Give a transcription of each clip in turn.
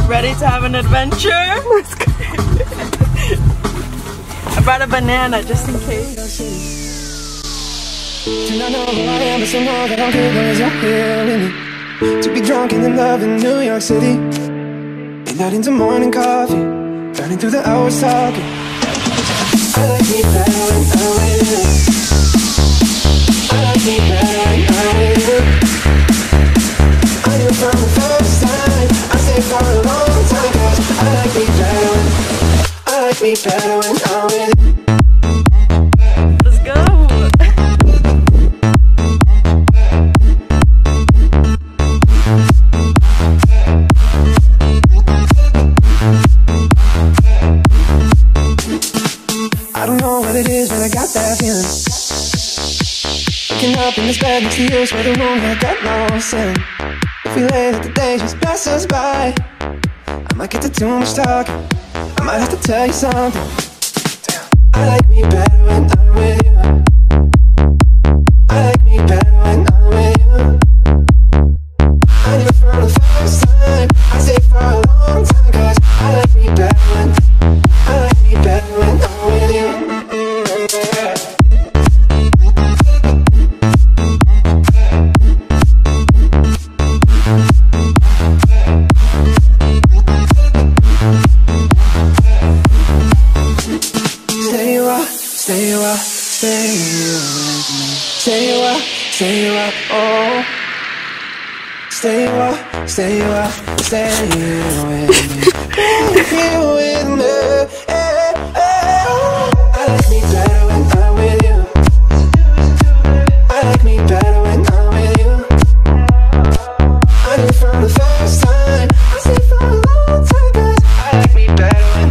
Ready to have an adventure? Let's go. I brought a banana just in case. Do not know who I am, but somehow that I'm good as you're here with me. To be drunk and in love in New York City. Midnight into morning coffee, burning through the hours talking. I like me better when I'm with you. I like me better when I'm with you. I knew from the first time, I stayed for a long time, 'cause I like me better when I'm with you. Let's go. I don't know what it is, but I got that feeling. Waking up in this bed next to you, swear the room had got lost in. If we lay that the day just pass us by, I might get to too much talking. I might have to tell you something. Damn. I like me better when I'm with you. I like me better when I'm with you. I knew from the first time, I stayed for a long time, 'cause I like me better when I'm with you. Stay you up, stay you with me. Stay you up, oh. Stay you up, stay you with me. Stay you with me. I like me better when I'm with you. I like me better when I'm with you. I knew from the first time, I stayed for a long time, 'cause I like me better when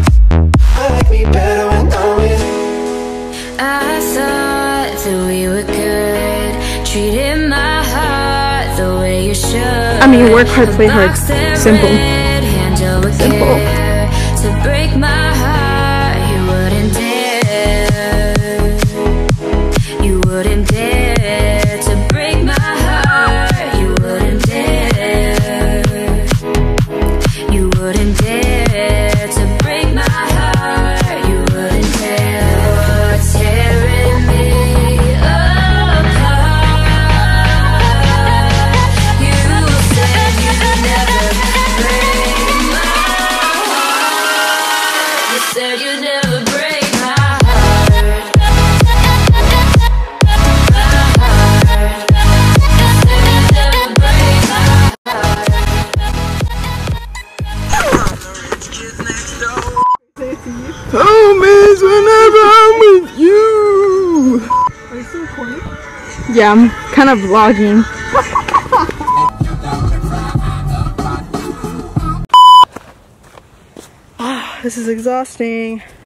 I'm with you. I thought that we were good, treated my heart the way you should. I mean, work hard, play hard. Simple. Simple. To break my heart, you wouldn't dare. You wouldn't dare to break my heart. You wouldn't dare. You wouldn't dare to break my heart. You wouldn't dare. You're tearing me apart. You said you'd never break my heart. You said you'd never break my heart. Home is whenever I'm with you. Are you still recording? Yeah, I'm kind of vlogging. This is exhausting.